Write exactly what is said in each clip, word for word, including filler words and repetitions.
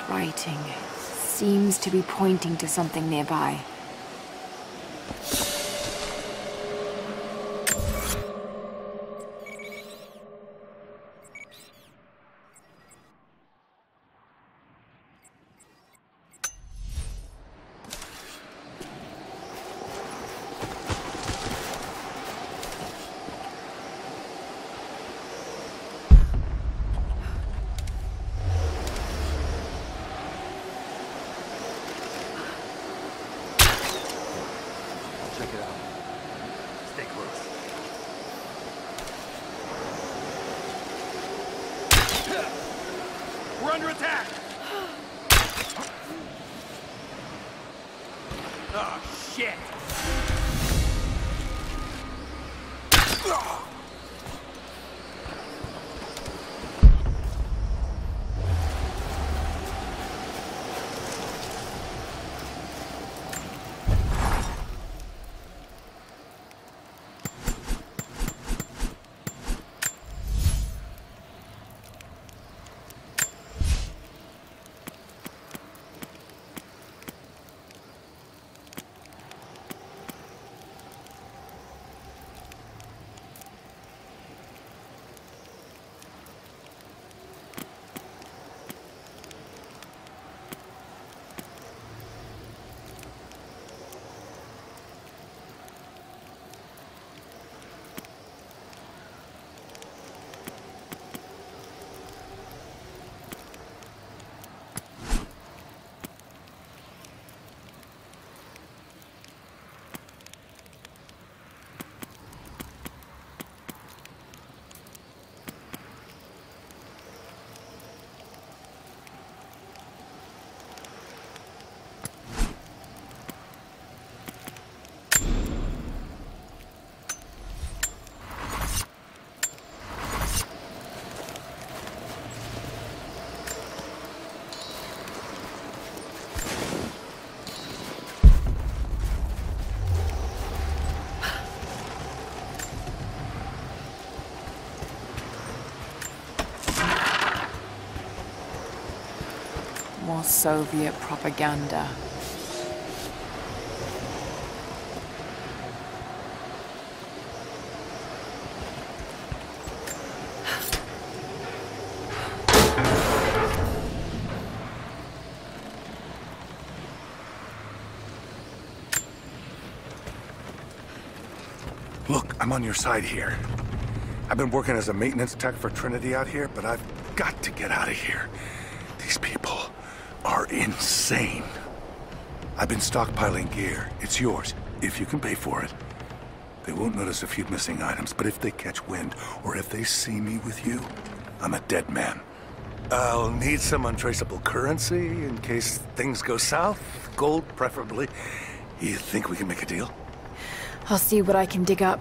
Writing seems to be pointing to something nearby. Check it out. Stay close. We're under attack! Oh, shit! More Soviet propaganda. Look, I'm on your side here. I've been working as a maintenance tech for Trinity out here, but I've got to get out of here. These people are insane. I've been stockpiling gear. It's yours, if you can pay for it. They won't notice a few missing items, but if they catch wind, or if they see me with you, I'm a dead man. I'll need some untraceable currency in case things go south. Gold, preferably. You think we can make a deal? I'll see what I can dig up.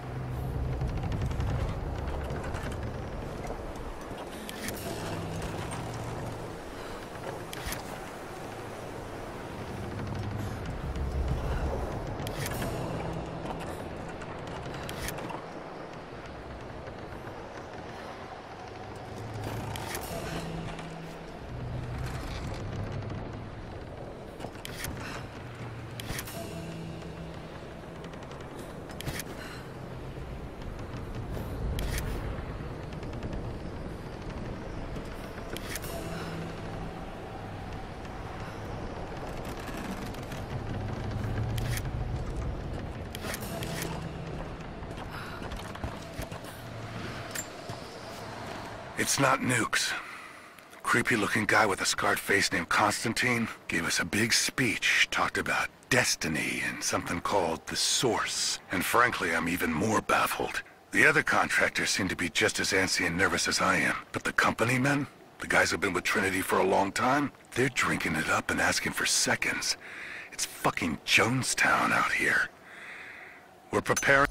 It's not nukes. Creepy-looking guy with a scarred face named Constantine gave us a big speech, talked about destiny and something called the Source. And frankly, I'm even more baffled. The other contractors seem to be just as antsy and nervous as I am. But the company men, the guys who've been with Trinity for a long time, they're drinking it up and asking for seconds. It's fucking Jonestown out here. We're preparing...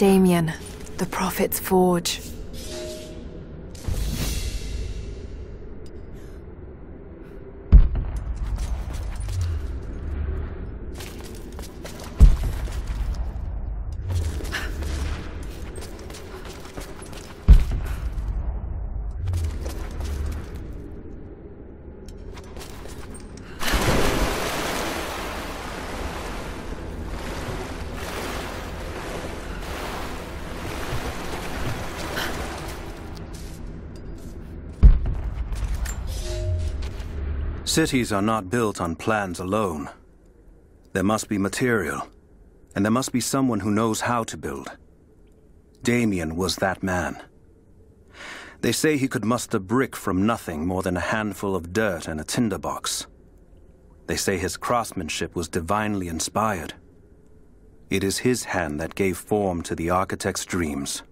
Damien, the Prophet's Forge. Cities are not built on plans alone. There must be material, and there must be someone who knows how to build. Damien was that man. They say he could muster brick from nothing more than a handful of dirt and a tinderbox. They say his craftsmanship was divinely inspired. It is his hand that gave form to the architect's dreams.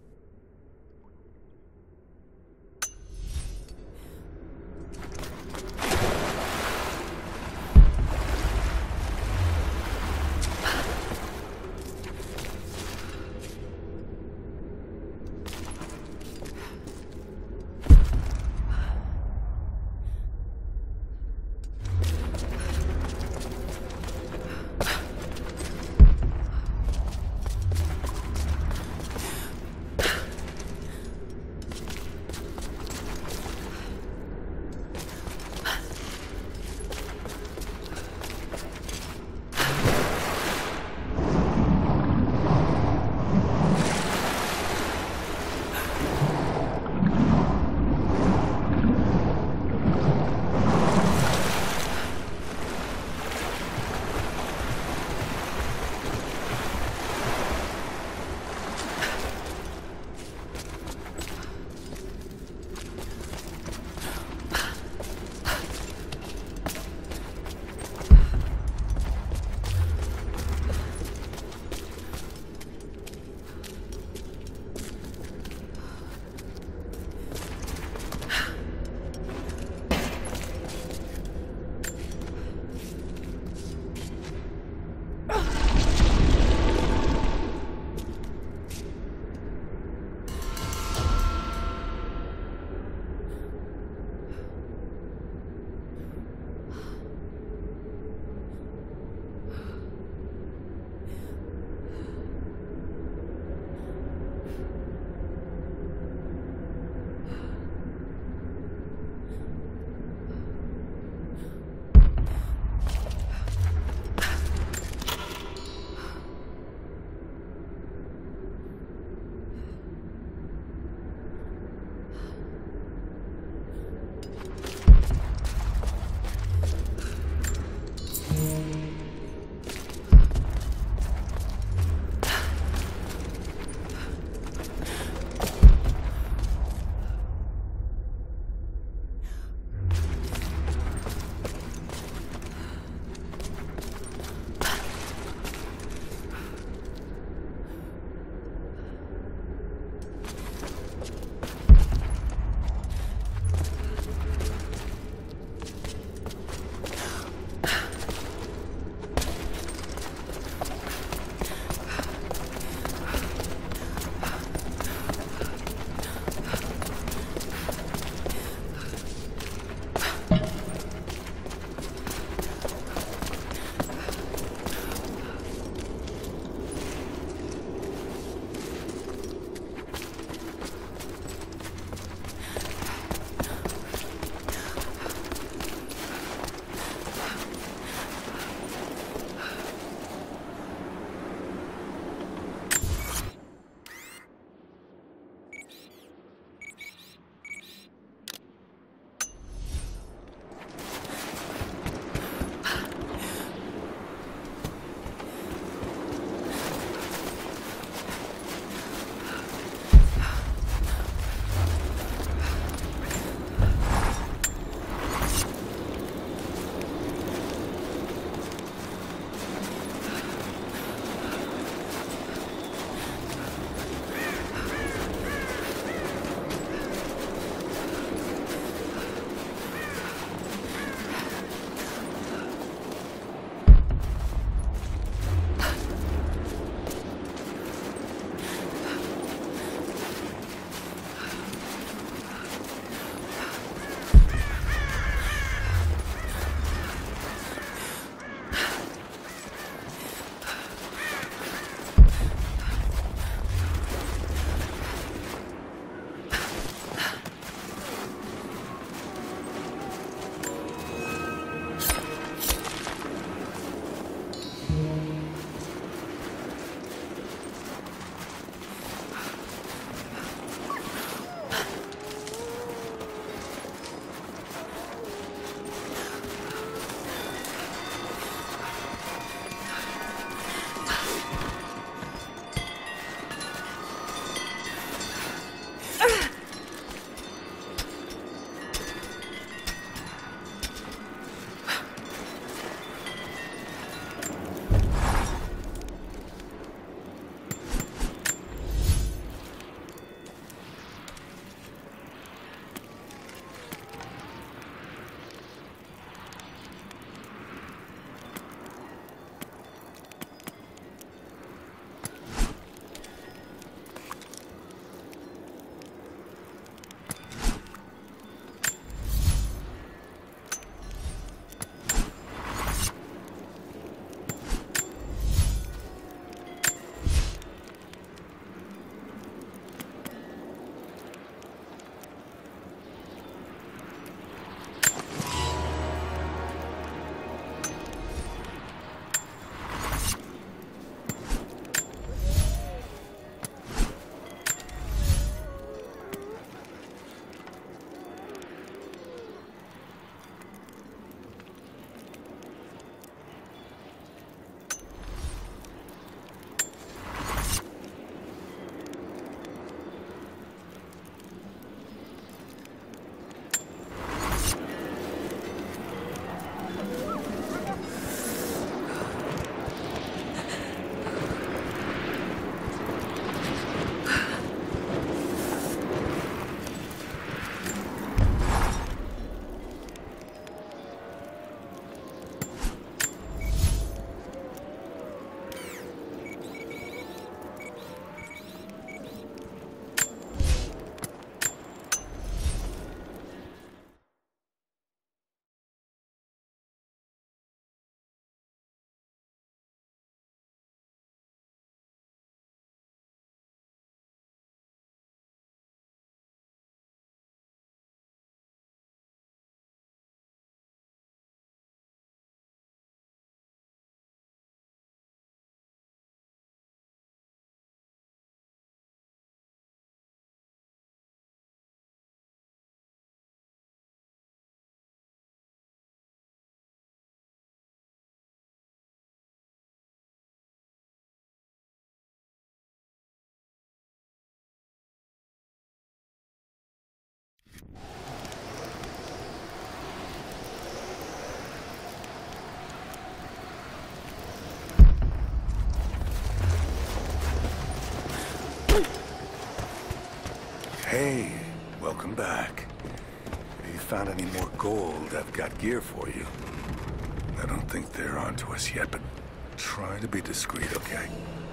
Come back. If you found any more gold, I've got gear for you. I don't think they're onto us yet, but try to be discreet, okay?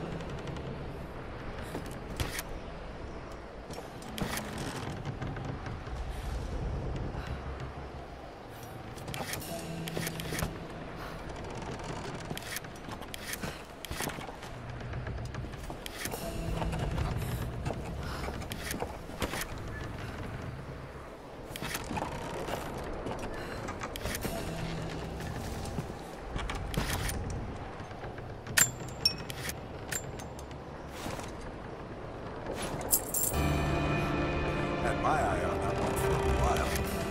Had my eye on that one for a while.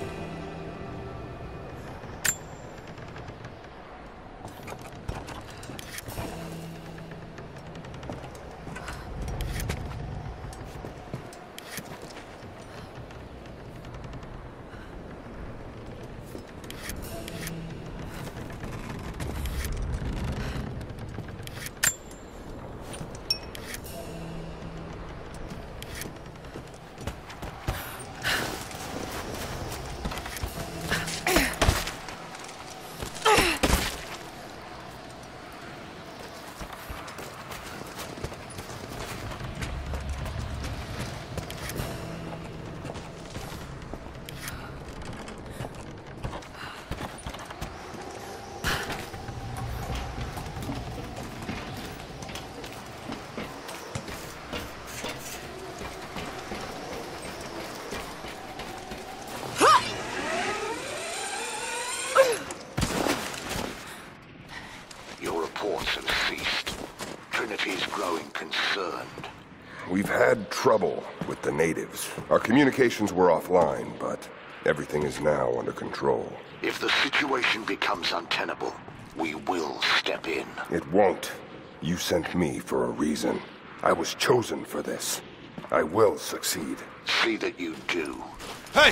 We've had trouble with the natives. Our communications were offline, but everything is now under control. If the situation becomes untenable, we will step in. It won't. You sent me for a reason. I was chosen for this. I will succeed. See that you do. Hey!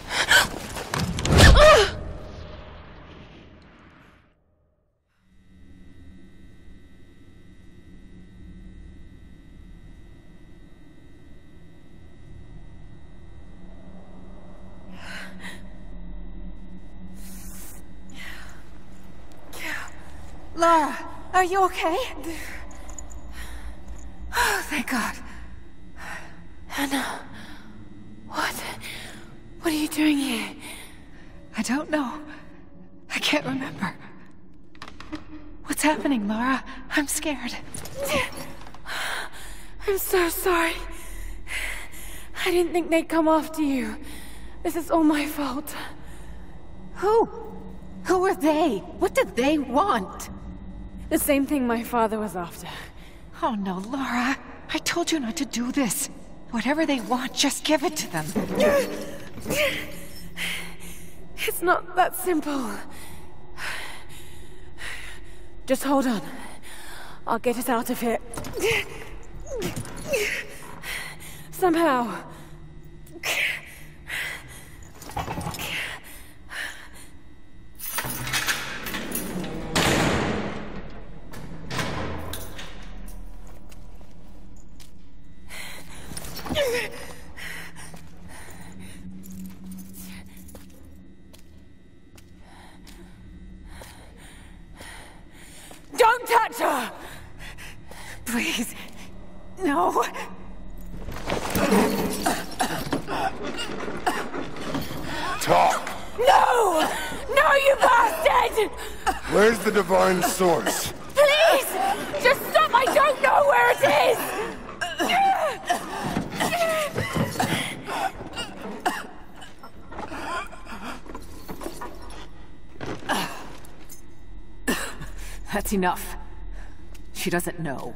Lara, are you okay? Oh, thank God. Anna, what? What are you doing here? I don't know. I can't remember. What's happening, Lara? I'm scared. I'm so sorry. I didn't think they'd come after you. This is all my fault. Who? Who are they? What did they want? The same thing my father was after. Oh no, Lara. I told you not to do this. Whatever they want, just give it to them. It's not that simple. Just hold on. I'll get us out of here. Somehow. Don't touch her! Please. No. Talk! No! No, you bastard! Where's the divine source? Please! Just stop! I don't know where it is! That's enough. She doesn't know.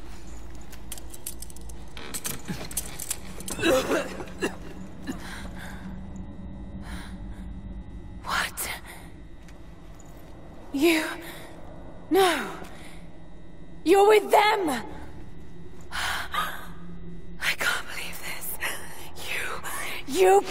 What? You... No. You're with them! I can't believe this. You... You...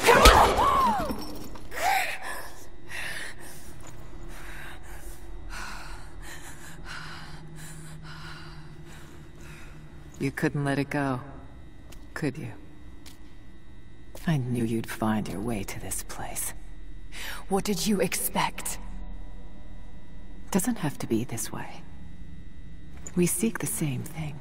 You couldn't let it go, could you? I knew you'd find your way to this place. What did you expect? Doesn't have to be this way. We seek the same thing.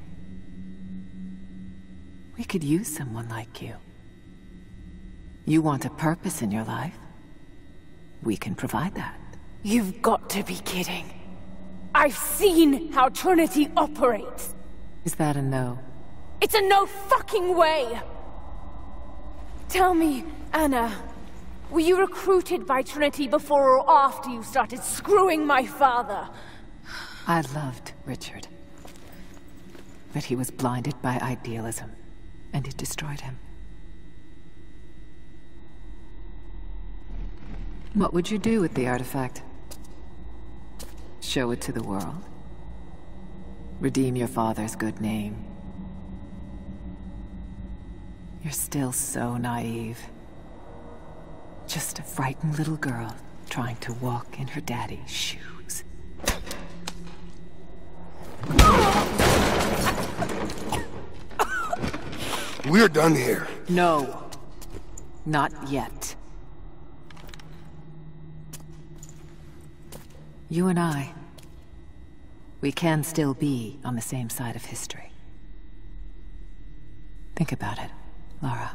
We could use someone like you. You want a purpose in your life? We can provide that. You've got to be kidding. I've seen how Trinity operates. Is that a no? It's a no fucking way! Tell me, Anna, were you recruited by Trinity before or after you started screwing my father? I loved Richard. But he was blinded by idealism, and it destroyed him. What would you do with the artifact? Show it to the world? Redeem your father's good name? You're still so naive. Just a frightened little girl trying to walk in her daddy's shoes. We're done here. No. Not yet. You and I, we can still be on the same side of history. Think about it, Lara.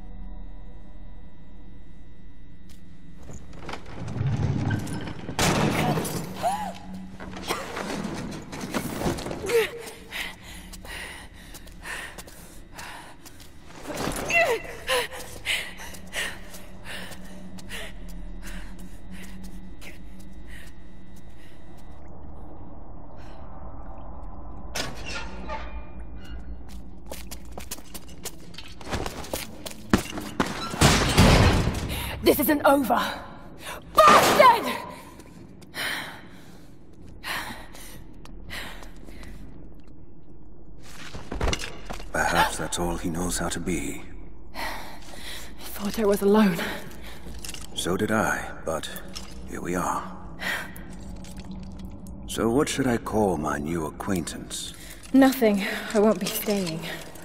This isn't over! Bastard! Perhaps that's all he knows how to be. I thought I was alone. So did I, but here we are. So what should I call my new acquaintance? Nothing. I won't be staying.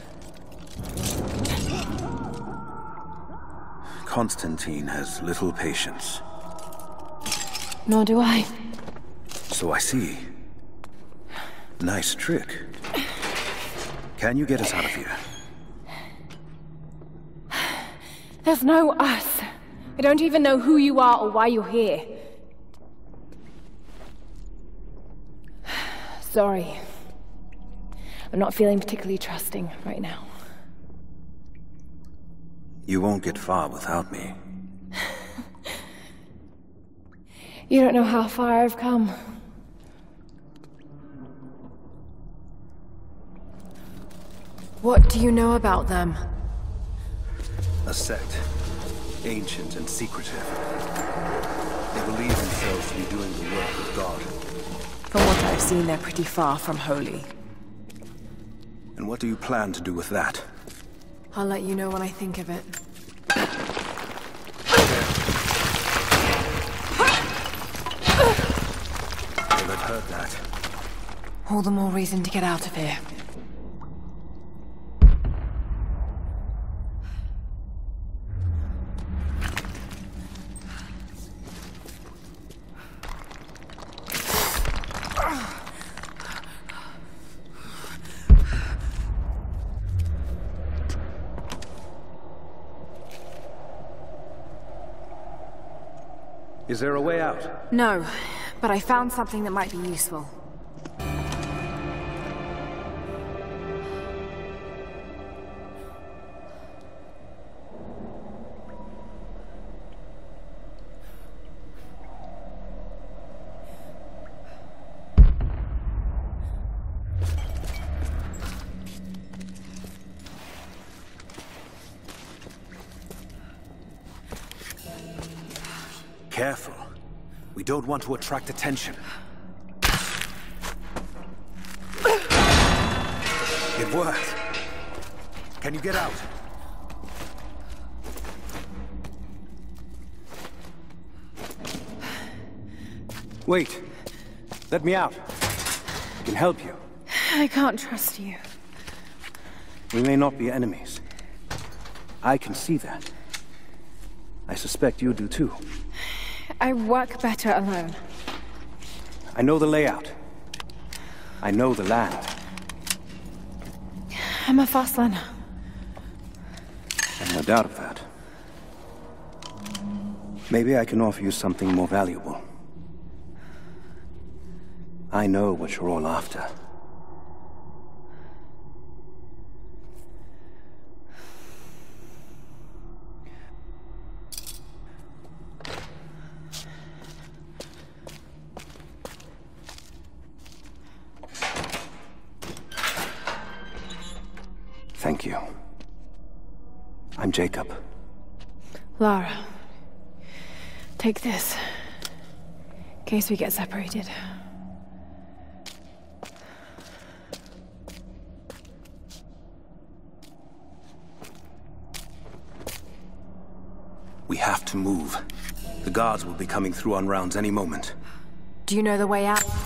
Constantine has little patience. Nor do I. So I see. Nice trick. Can you get us out of here? There's no us. I don't even know who you are or why you're here. Sorry. I'm not feeling particularly trusting right now. You won't get far without me. You don't know how far I've come. What do you know about them? A sect. Ancient and secretive. They believe themselves to be doing the work of God. From what I've seen, they're pretty far from holy. And what do you plan to do with that? I'll let you know when I think of it. Well, I've heard that. All the more reason to get out of here. Is there a way out? No, but I found something that might be useful. Careful. We don't want to attract attention. It worked. Can you get out? Wait. Let me out. I can help you. I can't trust you. We may not be enemies. I can see that. I suspect you do too. I work better alone. I know the layout. I know the land. I'm a fast learner. I've no doubt of that. Maybe I can offer you something more valuable. I know what you're all after. Thank you. I'm Jacob. Lara. Take this. In case we get separated. We have to move. The guards will be coming through on rounds any moment. Do you know the way out?